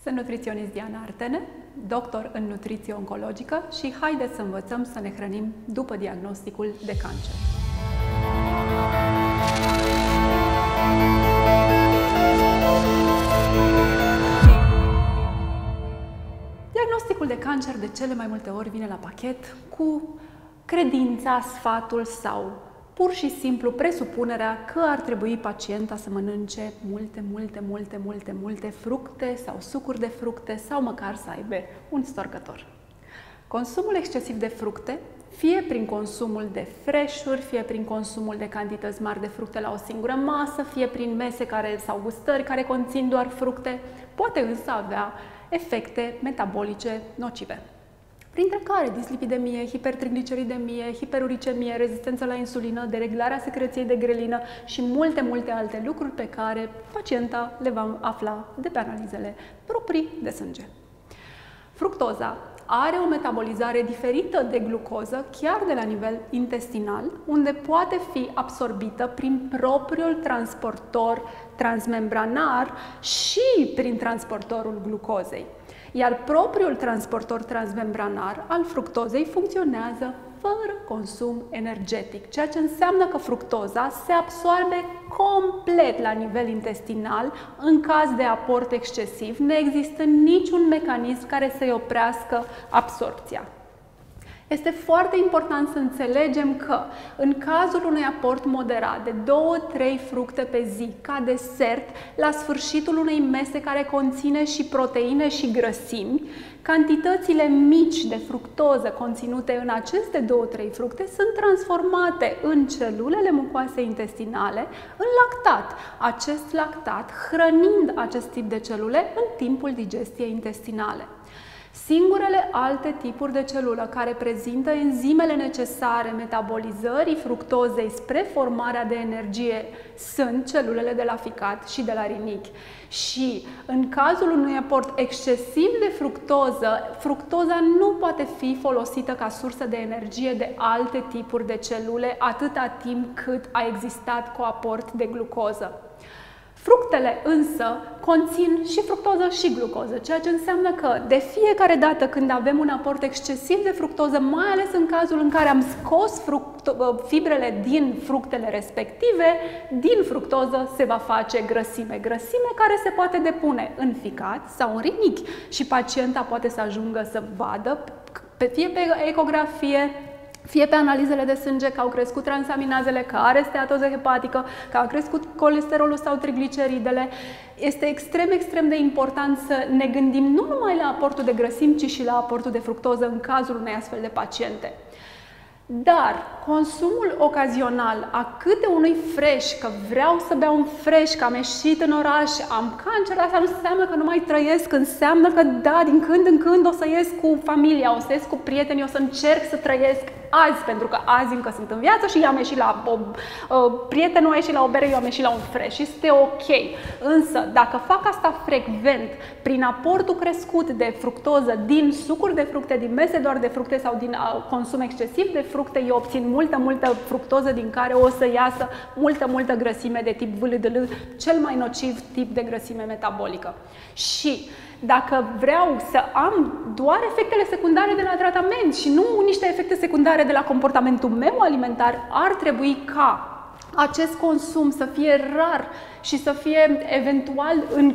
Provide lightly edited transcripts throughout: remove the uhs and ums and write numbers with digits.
Sunt nutriționist Diana Artene, doctor în nutriție oncologică și haideți să învățăm să ne hrănim după diagnosticul de cancer. Diagnosticul de cancer de cele mai multe ori vine la pachet cu credința, sfatul sau pur și simplu presupunerea că ar trebui pacienta să mănânce multe fructe sau sucuri de fructe sau măcar să aibă un storcător. Consumul excesiv de fructe, fie prin consumul de fresh-uri, fie prin consumul de cantități mari de fructe la o singură masă, fie prin mese sau gustări care conțin doar fructe, poate însă avea efecte metabolice nocive, printre care dislipidemie, hipertrigliceridemie, hiperuricemie, rezistență la insulină, dereglarea secreției de grelină și multe alte lucruri pe care pacienta le va afla de pe analizele proprii de sânge. Fructoza are o metabolizare diferită de glucoză, chiar de la nivel intestinal, unde poate fi absorbită prin propriul transportor transmembranar și prin transportorul glucozei. Iar propriul transportor transmembranar al fructozei funcționează fără consum energetic, ceea ce înseamnă că fructoza se absorbe complet la nivel intestinal în caz de aport excesiv, nu există niciun mecanism care să-i oprească absorpția. Este foarte important să înțelegem că în cazul unui aport moderat de 2-3 fructe pe zi ca desert, la sfârșitul unei mese care conține și proteine și grăsimi, cantitățile mici de fructoză conținute în aceste 2-3 fructe sunt transformate în celulele mucoase intestinale în lactat. Acest lactat hrănind acest tip de celule în timpul digestiei intestinale. Singurele alte tipuri de celulă care prezintă enzimele necesare metabolizării fructozei spre formarea de energie sunt celulele de la ficat și de la rinichi. Și în cazul unui aport excesiv de fructoză, fructoza nu poate fi folosită ca sursă de energie de alte tipuri de celule atâta timp cât a existat coaport de glucoză. Fructele însă conțin și fructoză și glucoză, ceea ce înseamnă că de fiecare dată când avem un aport excesiv de fructoză, mai ales în cazul în care am scos fibrele din fructele respective, din fructoză se va face grăsime. Grăsime care se poate depune în ficat sau în rinichi și pacienta poate să ajungă să vadă, fie pe ecografie, fie pe analizele de sânge, că au crescut transaminazele, că are steatoză hepatică, că a crescut colesterolul sau trigliceridele. Este extrem de important să ne gândim nu numai la aportul de grăsimi, ci și la aportul de fructoză în cazul unei astfel de paciente. Dar consumul ocazional a câte unui fresh, că vreau să beau un fresh, că am ieșit în oraș, am cancer, asta nu înseamnă că nu mai trăiesc, înseamnă că da, din când în când o să ies cu familia, o să ies cu prietenii, o să încerc să trăiesc azi, pentru că azi încă sunt în viață și am ieșit la prietenul a ieșit la o bere, eu am ieșit la un fresh. Este ok. Însă, dacă fac asta frecvent, prin aportul crescut de fructoză din sucuri de fructe, din mese doar de fructe sau din consum excesiv de fructe, eu obțin multă fructoză din care o să iasă multă grăsime de tip VLDL, cel mai nociv tip de grăsime metabolică. Și dacă vreau să am doar efectele secundare de la tratament și nu niște efecte secundare de la comportamentul meu alimentar, ar trebui ca acest consum să fie rar și să fie eventual în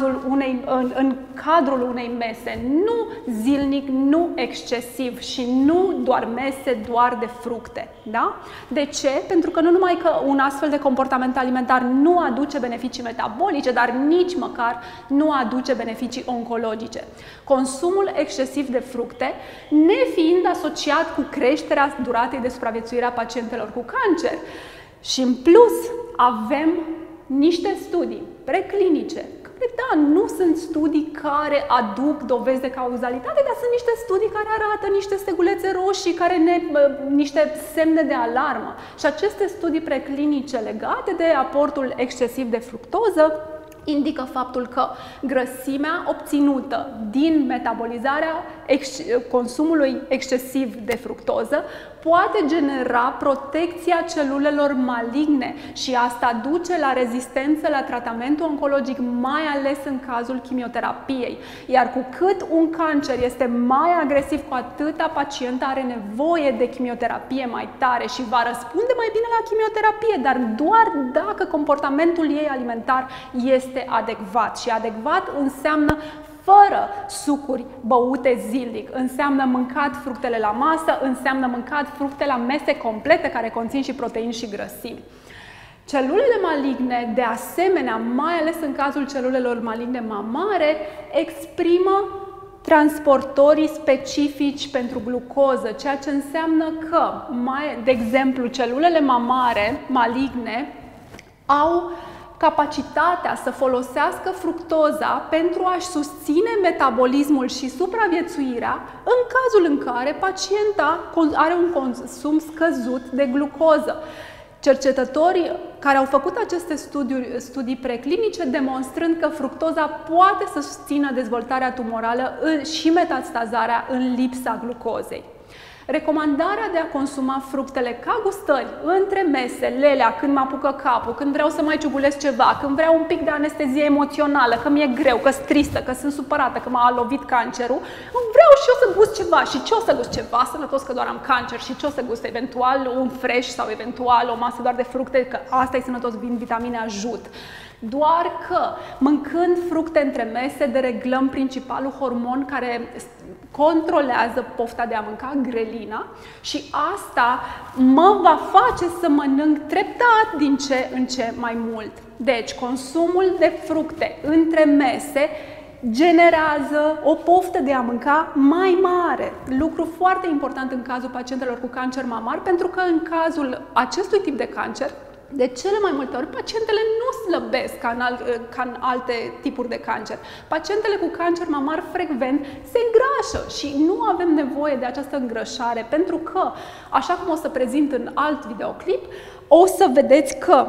cadrul unei mese, nu zilnic, nu excesiv și nu doar mese, doar de fructe. Da? De ce? Pentru că nu numai că un astfel de comportament alimentar nu aduce beneficii metabolice, dar nici măcar nu aduce beneficii oncologice. Consumul excesiv de fructe, nefiind asociat cu creșterea duratei de supraviețuire a pacientelor cu cancer. Și în plus avem niște studii preclinice, care da, nu sunt studii care aduc dovezi de cauzalitate, dar sunt niște studii care arată niște stegulețe roșii, niște semne de alarmă. Și aceste studii preclinice legate de aportul excesiv de fructoză indică faptul că grăsimea obținută din metabolizarea consumului excesiv de fructoză poate genera protecția celulelor maligne și asta duce la rezistență la tratamentul oncologic, mai ales în cazul chimioterapiei. Iar cu cât un cancer este mai agresiv, cu atâta pacienta are nevoie de chimioterapie mai tare și va răspunde mai bine la chimioterapie, dar doar dacă comportamentul ei alimentar este adecvat. Și adecvat înseamnă fără sucuri băute zilnic, înseamnă mâncat fructele la masă, înseamnă mâncat fructe la mese complete care conțin și proteini și grăsimi. Celulele maligne, de asemenea, mai ales în cazul celulelor maligne mamare, exprimă transportorii specifici pentru glucoză, ceea ce înseamnă că, de exemplu, celulele mamare maligne au capacitatea să folosească fructoza pentru a-și susține metabolismul și supraviețuirea în cazul în care pacienta are un consum scăzut de glucoză. Cercetătorii care au făcut aceste studii preclinice demonstrând că fructoza poate să susțină dezvoltarea tumorală și metastazarea în lipsa glucozei. Recomandarea de a consuma fructele ca gustări între mese, lelea, când mă apucă capul, când vreau să mai ciugulesc ceva, când vreau un pic de anestezie emoțională, că mi-e greu, că sunt tristă, că sunt supărată, că m-a lovit cancerul, vreau și eu să gust ceva. Și ce o să gust? Ceva sănătos, că doar am cancer. Și ce o să gust? Eventual un fresh sau eventual o masă doar de fructe, că asta e sănătos, vitamine ajut. Doar că, mâncând fructe între mese, dereglăm principalul hormon care controlează pofta de a mânca, grelina, și asta mă va face să mănânc treptat din ce în ce mai mult. Deci, consumul de fructe între mese generează o poftă de a mânca mai mare. Lucru foarte important în cazul pacientelor cu cancer mamar, pentru că în cazul acestui tip de cancer, de cele mai multe ori, pacientele nu slăbesc ca în alte tipuri de cancer. Pacientele cu cancer mamar frecvent se îngrașă și nu avem nevoie de această îngrășare, pentru că, așa cum o să prezint în alt videoclip, o să vedeți că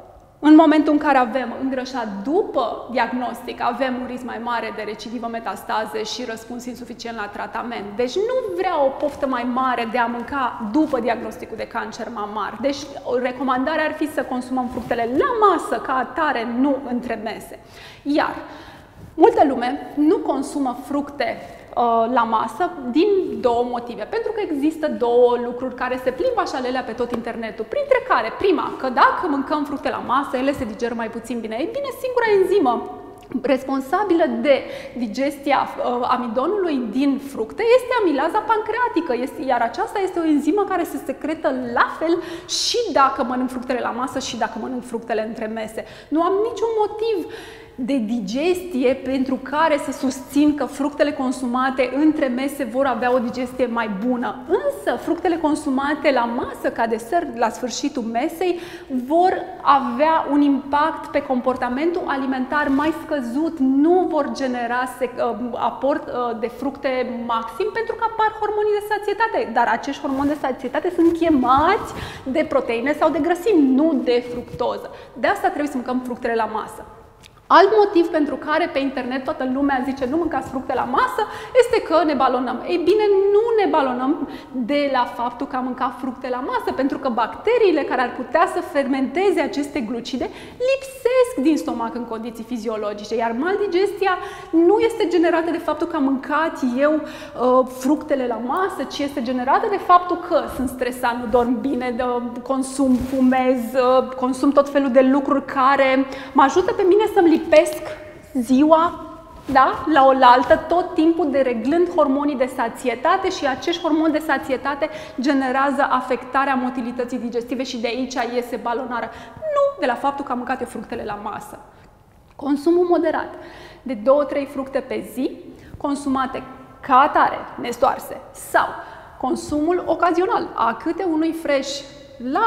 în momentul în care avem îngrășat după diagnostic, avem un risc mai mare de recidivă, metastaze și răspuns insuficient la tratament. Deci nu vreau o poftă mai mare de a mânca după diagnosticul de cancer mamar. Deci recomandarea ar fi să consumăm fructele la masă, ca atare, nu între mese. Iar multă lume nu consumă fructe la masă din două motive. Pentru că există două lucruri care se plimbă așa lelea pe tot internetul. Printre care, prima, că dacă mâncăm fructe la masă, ele se digeră mai puțin bine. Ei bine, singura enzimă responsabilă de digestia amidonului din fructe este amilaza pancreatică, iar aceasta este o enzimă care se secretă la fel și dacă mănânc fructele la masă și dacă mănânc fructele între mese. Nu am niciun motiv de digestie pentru care să susțin că fructele consumate între mese vor avea o digestie mai bună. Însă, fructele consumate la masă, ca desert, la sfârșitul mesei, vor avea un impact pe comportamentul alimentar mai scăzut, nu vor genera aport de fructe maxim, pentru că apar hormonii de sațietate. Dar acești hormoni de sațietate sunt chemați de proteine sau de grăsimi, nu de fructoză. De asta trebuie să mâncăm fructele la masă. Alt motiv pentru care pe internet toată lumea zice nu mâncați fructe la masă este că ne balonăm. Ei bine, nu ne balonăm de la faptul că am mâncat fructe la masă, pentru că bacteriile care ar putea să fermenteze aceste glucide lipsesc din stomac în condiții fiziologice, iar maldigestia nu este generată de faptul că am mâncat eu fructele la masă, ci este generată de faptul că sunt stresat, nu dorm bine, consum, fumez, consum tot felul de lucruri care mă ajută pe mine să-mi lipesc ziua, da, la oaltă, tot timpul dereglând hormonii de sațietate, și acești hormoni de sațietate generează afectarea motilității digestive și de aici iese balonarea. Nu de la faptul că am mâncat eu fructele la masă. Consumul moderat de 2-3 fructe pe zi, consumate ca atare, nestoarse, sau consumul ocazional a câte unui fresh la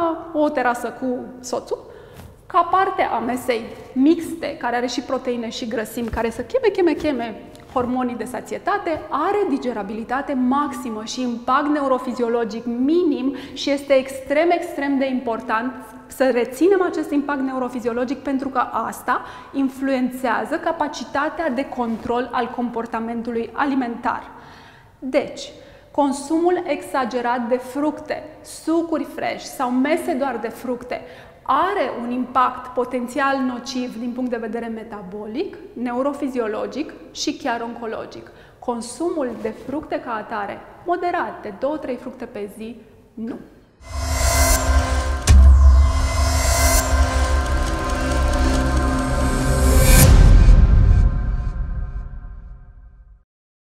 o terasă cu soțul, ca parte a mesei mixte, care are și proteine și grăsimi, care să cheme hormonii de sațietate, are digerabilitate maximă și impact neurofiziologic minim și este extrem de important să reținem acest impact neurofiziologic pentru că asta influențează capacitatea de control al comportamentului alimentar. Deci, consumul exagerat de fructe, sucuri fresh sau mese doar de fructe are un impact potențial nociv din punct de vedere metabolic, neurofiziologic și chiar oncologic. Consumul de fructe ca atare, moderat, de 2-3 fructe pe zi, nu.